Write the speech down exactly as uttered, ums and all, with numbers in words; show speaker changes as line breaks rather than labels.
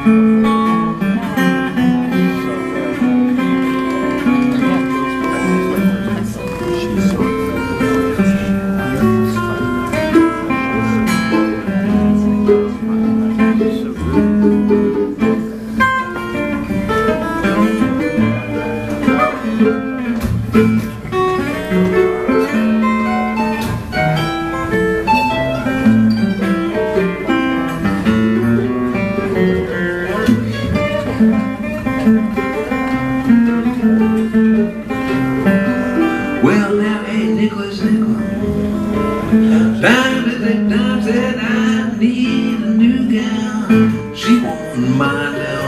Well, now, hey, Nicholas, Nicholas. Time to think, time said I need a new gown. She won't mind now.